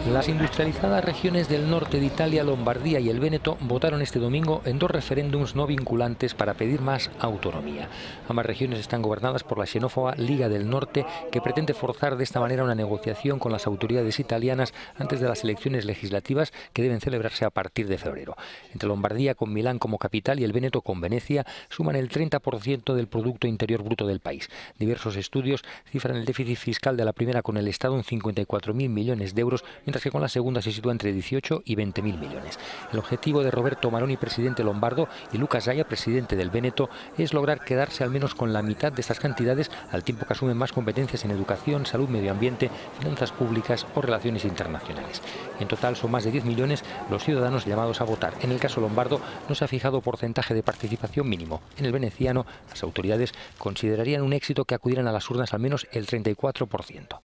Las industrializadas regiones del norte de Italia, Lombardía y el Véneto votaron este domingo en dos referéndums no vinculantes para pedir más autonomía. Ambas regiones están gobernadas por la xenófoba Liga del Norte, que pretende forzar de esta manera una negociación con las autoridades italianas antes de las elecciones legislativas que deben celebrarse a partir de febrero. Entre Lombardía, con Milán como capital, y el Véneto, con Venecia, suman el 30% del Producto Interior Bruto del país. Diversos estudios cifran el déficit fiscal de la primera con el Estado en 54.000 millones de euros, mientras que con la segunda se sitúa entre 18 y 20.000 millones. El objetivo de Roberto Maroni, presidente lombardo, y Luca Zaia, presidente del Véneto, es lograr quedarse al menos con la mitad de estas cantidades, al tiempo que asumen más competencias en educación, salud, medio ambiente, finanzas públicas o relaciones internacionales. En total son más de 10 millones los ciudadanos llamados a votar. En el caso lombardo no se ha fijado porcentaje de participación mínimo. En el veneciano, las autoridades considerarían un éxito que acudieran a las urnas al menos el 34%.